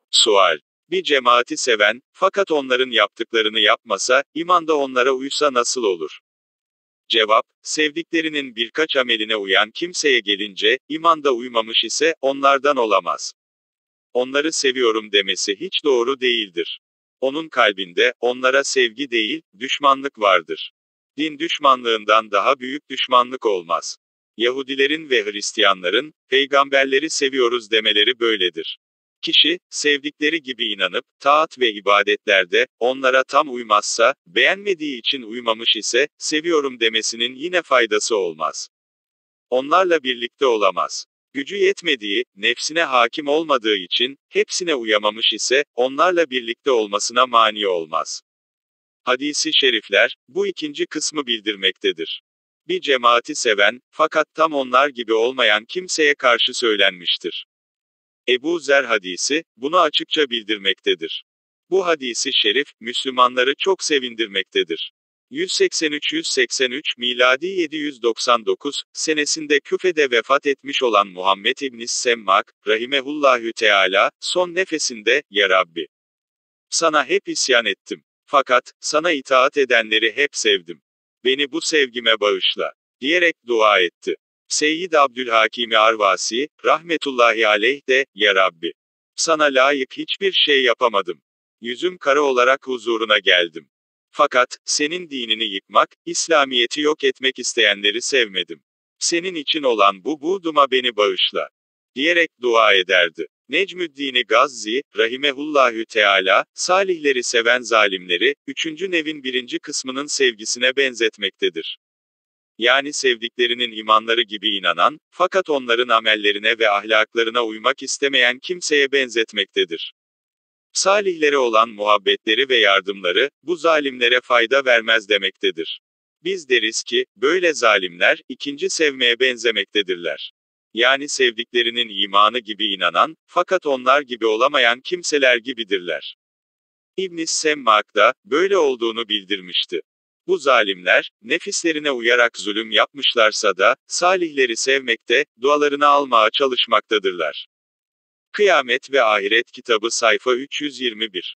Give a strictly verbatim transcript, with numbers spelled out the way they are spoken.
Sual. Bir cemaati seven, fakat onların yaptıklarını yapmasa, imanda onlara uysa nasıl olur? Cevap, sevdiklerinin birkaç ameline uyan kimseye gelince, imanda uymamış ise, onlardan olamaz. Onları seviyorum demesi hiç doğru değildir. Onun kalbinde, onlara sevgi değil, düşmanlık vardır. Din düşmanlığından daha büyük düşmanlık olmaz. Yahudilerin ve Hristiyanların, peygamberleri seviyoruz demeleri böyledir. Kişi, sevdikleri gibi inanıp, taat ve ibadetlerde, onlara tam uymazsa, beğenmediği için uymamış ise, seviyorum demesinin yine faydası olmaz. Onlarla birlikte olamaz. Gücü yetmediği, nefsine hakim olmadığı için, hepsine uyamamış ise, onlarla birlikte olmasına mani olmaz. Hadis-i şerifler, bu ikinci kısmı bildirmektedir. Bir cemaati seven, fakat tam onlar gibi olmayan kimseye karşı söylenmiştir. Ebu Zer hadisi, bunu açıkça bildirmektedir. Bu hadisi şerif, Müslümanları çok sevindirmektedir. yüz seksen üç yüz seksen üç miladi yedi yüz doksan dokuz senesinde Küfe'de vefat etmiş olan Muhammed İbn Semmak, rahimehullahü teala, son nefesinde, Ya Rabbi, sana hep isyan ettim. Fakat, sana itaat edenleri hep sevdim. Beni bu sevgime bağışla, diyerek dua etti. Seyyid Abdülhakim Arvasi, rahmetullahi aleyh de, Ya Rabbi, sana layık hiçbir şey yapamadım. Yüzüm kara olarak huzuruna geldim. Fakat, senin dinini yıkmak, İslamiyeti yok etmek isteyenleri sevmedim. Senin için olan bu buğduma beni bağışla, diyerek dua ederdi. Necmüddin Gazzi, rahimehullahü teala, salihleri seven zalimleri, üçüncü nevin birinci kısmının sevgisine benzetmektedir. Yani sevdiklerinin imanları gibi inanan, fakat onların amellerine ve ahlaklarına uymak istemeyen kimseye benzetmektedir. Salihlere olan muhabbetleri ve yardımları, bu zalimlere fayda vermez demektedir. Biz deriz ki, böyle zalimler, ikinci sevmeye benzemektedirler. Yani sevdiklerinin imanı gibi inanan, fakat onlar gibi olamayan kimseler gibidirler. İbn Semmak da, böyle olduğunu bildirmişti. Bu zalimler, nefislerine uyarak zulüm yapmışlarsa da, salihleri sevmekte, dualarını almaya çalışmaktadırlar. Kıyamet ve Ahiret kitabı sayfa üç yüz yirmi bir.